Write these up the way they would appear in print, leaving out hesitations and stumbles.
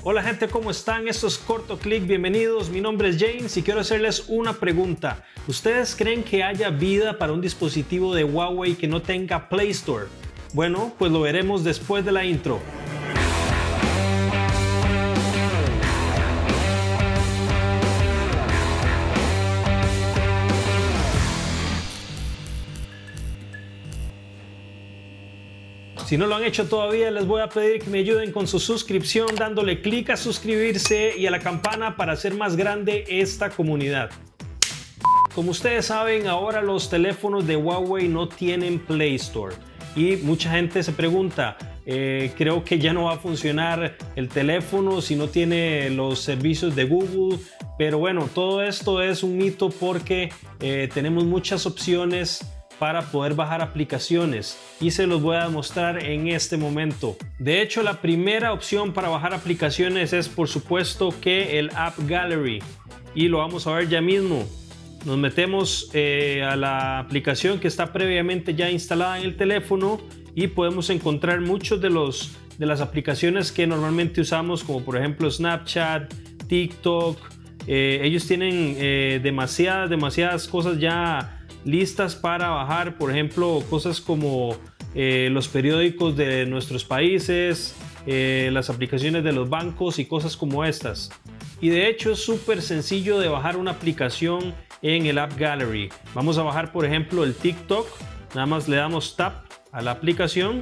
Hola gente, ¿cómo están? Esto es Corto Click, bienvenidos. Mi nombre es James y quiero hacerles una pregunta. ¿Ustedes creen que haya vida para un dispositivo de Huawei que no tenga Play Store? Bueno, pues lo veremos después de la intro. Si no lo han hecho todavía, les voy a pedir que me ayuden con su suscripción, dándole clic a suscribirse y a la campana para hacer más grande esta comunidad. Como ustedes saben, ahora los teléfonos de Huawei no tienen Play Store. Y mucha gente se pregunta, creo que ya no va a funcionar el teléfono si no tiene los servicios de Google. Pero bueno, todo esto es un mito porque tenemos muchas opciones para poder bajar aplicaciones y se los voy a mostrar en este momento. De hecho, la primera opción para bajar aplicaciones es por supuesto que el App Gallery, y lo vamos a ver ya mismo. Nos metemos a la aplicación que está previamente ya instalada en el teléfono y podemos encontrar muchos de las aplicaciones que normalmente usamos, como por ejemplo Snapchat, TikTok. Ellos tienen demasiadas cosas ya listas para bajar, por ejemplo, cosas como los periódicos de nuestros países, las aplicaciones de los bancos y cosas como estas. Y de hecho es súper sencillo de bajar una aplicación en el App Gallery. Vamos a bajar, por ejemplo, el TikTok. Nada más le damos tap a la aplicación.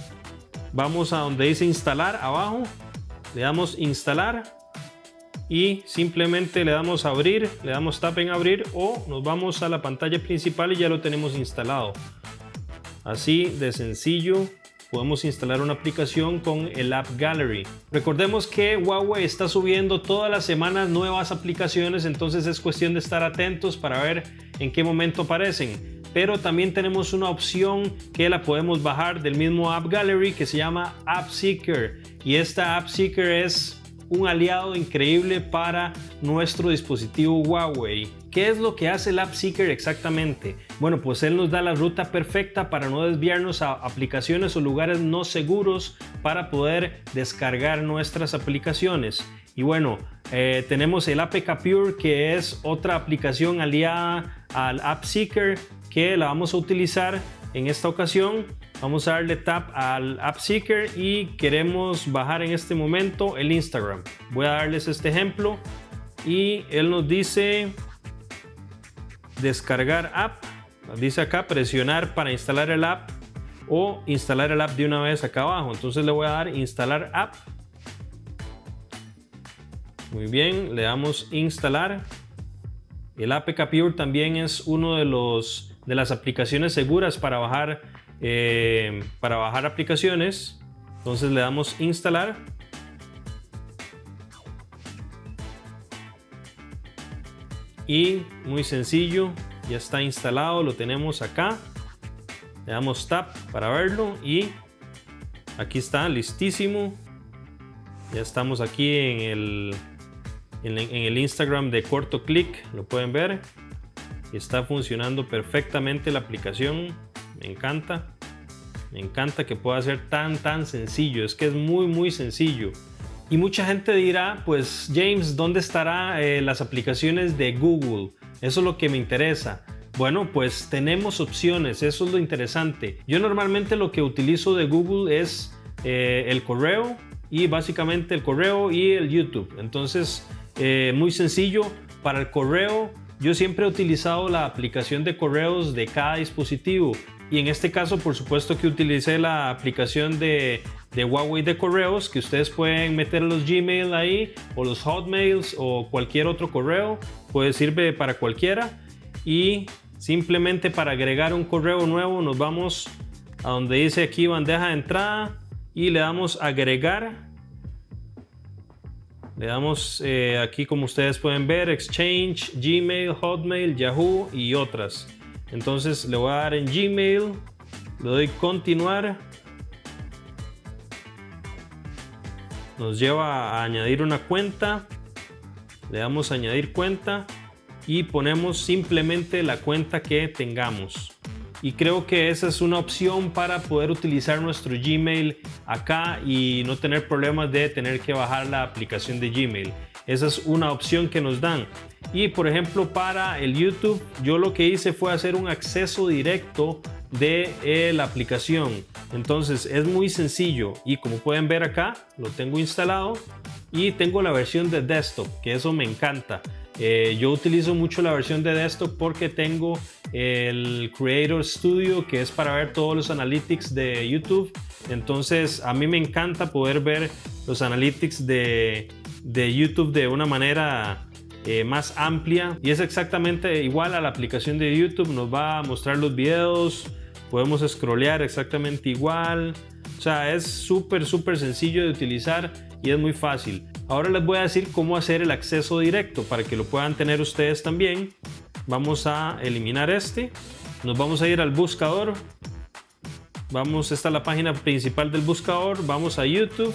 Vamos a donde dice instalar abajo. Le damos instalar. Y simplemente le damos a abrir, le damos tap en abrir o nos vamos a la pantalla principal y ya lo tenemos instalado. Así de sencillo podemos instalar una aplicación con el App Gallery. Recordemos que Huawei está subiendo todas las semanas nuevas aplicaciones, entonces es cuestión de estar atentos para ver en qué momento aparecen. Pero también tenemos una opción que la podemos bajar del mismo App Gallery que se llama App Seeker, y esta App Seeker es un aliado increíble para nuestro dispositivo Huawei. ¿Qué es lo que hace el App Seeker exactamente? Bueno, pues él nos da la ruta perfecta para no desviarnos a aplicaciones o lugares no seguros para poder descargar nuestras aplicaciones. Y bueno, tenemos el APK Pure, que es otra aplicación aliada al App Seeker que la vamos a utilizar en esta ocasión. Vamos a darle tap al App Seeker y queremos bajar en este momento el Instagram. Voy a darles este ejemplo y él nos dice descargar app. Dice acá presionar para instalar el app o instalar el app de una vez acá abajo. Entonces le voy a dar instalar app. Muy bien, le damos instalar. El APK Pure también es uno de las aplicaciones seguras para bajar aplicaciones. Entonces le damos instalar. Y muy sencillo, ya está instalado, lo tenemos acá. Le damos tap para verlo y aquí está, listísimo. Ya estamos aquí en el Instagram de Corto Click, lo pueden ver. Está funcionando perfectamente la aplicación. Me encanta que pueda ser tan sencillo. Es que es muy sencillo. Y mucha gente dirá, pues James, ¿dónde estarán las aplicaciones de Google? Eso es lo que me interesa. Bueno, pues tenemos opciones, eso es lo interesante. Yo normalmente lo que utilizo de Google es el correo, y básicamente el correo y el YouTube. Entonces, muy sencillo. Para el correo, yo siempre he utilizado la aplicación de correos de cada dispositivo. Y en este caso, por supuesto que utilicé la aplicación de Huawei de correos, que ustedes pueden meter los Gmail ahí, o los Hotmails, o cualquier otro correo. Pues sirve para cualquiera. Y simplemente para agregar un correo nuevo, nos vamos a donde dice aquí bandeja de entrada y le damos agregar. Le damos aquí, como ustedes pueden ver, Exchange, Gmail, Hotmail, Yahoo y otras. Entonces le voy a dar en Gmail, le doy continuar. Nos lleva a añadir una cuenta. Le damos a añadir cuenta y ponemos simplemente la cuenta que tengamos. y creo que esa es una opción para poder utilizar nuestro Gmail acá y no tener problemas de tener que bajar la aplicación de Gmail. Esa es una opción que nos dan. Y por ejemplo, para el YouTube, yo lo que hice fue hacer un acceso directo de la aplicación. Entonces es muy sencillo y como pueden ver acá, lo tengo instalado y tengo la versión de desktop, que eso me encanta. Yo utilizo mucho la versión de desktop porque tengo el Creator Studio, que es para ver todos los analytics de YouTube. Entonces a mí me encanta poder ver los analytics de YouTube de una manera más amplia, y es exactamente igual a la aplicación de YouTube. Nos va a mostrar los videos, podemos scrollear exactamente igual. O sea, es súper sencillo de utilizar y es muy fácil. Ahora les voy a decir cómo hacer el acceso directo para que lo puedan tener ustedes también. Vamos a eliminar nos vamos a ir al buscador. Esta es la página principal del buscador. Vamos a YouTube.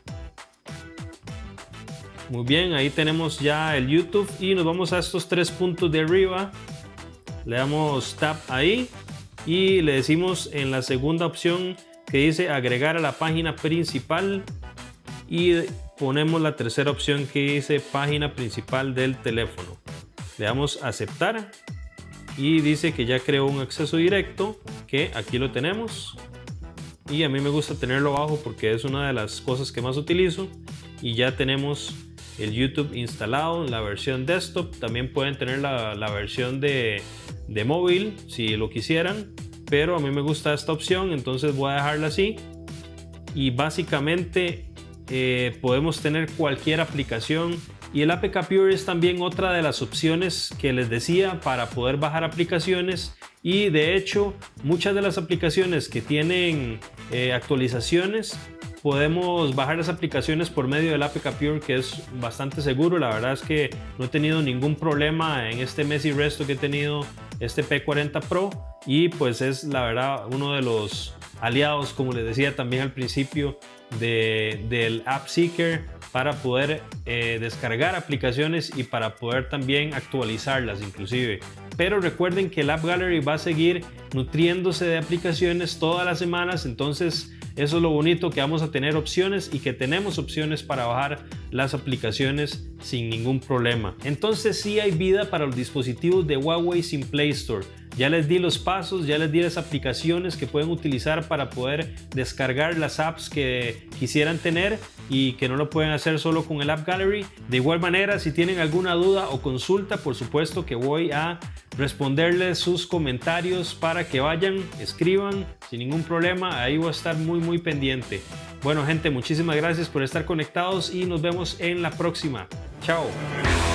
Muy bien, ahí tenemos ya el YouTube y nos vamos a estos 3 puntos de arriba. Le damos tap ahí y le decimos en la segunda opción que dice agregar a la página principal, y ponemos la tercera opción que dice página principal del teléfono. Le damos a aceptar y dice que ya creó un acceso directo, que aquí lo tenemos, y a mí me gusta tenerlo abajo porque es una de las cosas que más utilizo. Y ya tenemos el YouTube instalado en la versión desktop. También pueden tener la versión de móvil si lo quisieran, pero a mí me gusta esta opción, entonces voy a dejarla así. Y básicamente podemos tener cualquier aplicación, y el APK Pure es también otra de las opciones que les decía para poder bajar aplicaciones. Y de hecho muchas de las aplicaciones que tienen actualizaciones, podemos bajar las aplicaciones por medio del APK Pure, que es bastante seguro. La verdad es que no he tenido ningún problema en este Messi Resto que he tenido, este P40 Pro, y pues es la verdad uno de los aliados, como les decía también al principio, del AppSeeker para poder descargar aplicaciones y para poder también actualizarlas inclusive. Pero recuerden que el App Gallery va a seguir nutriéndose de aplicaciones todas las semanas, entonces eso es lo bonito, que vamos a tener opciones y que tenemos opciones para bajar las aplicaciones sin ningún problema. Entonces sí hay vida para los dispositivos de Huawei sin Play Store. Ya les di los pasos, ya les di las aplicaciones que pueden utilizar para poder descargar las apps que quisieran tener y que no lo pueden hacer solo con el App Gallery. De igual manera, si tienen alguna duda o consulta, por supuesto que voy a responderles sus comentarios para que vayan, escriban sin ningún problema. Ahí voy a estar muy pendiente. Bueno gente, muchísimas gracias por estar conectados y nos vemos en la próxima. Chao.